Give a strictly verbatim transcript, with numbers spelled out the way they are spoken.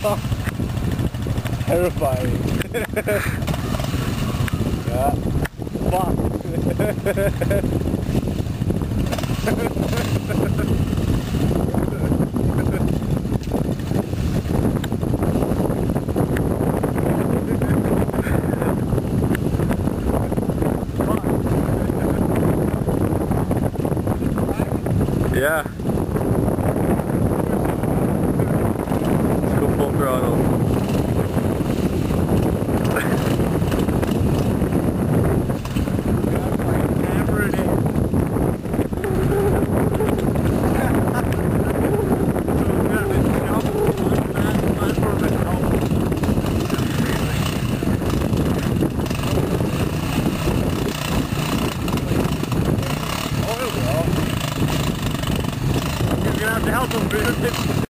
Terrifying. Yeah. Fuck. Yeah. Let's go full throttle. You're gonna have to help him, dude.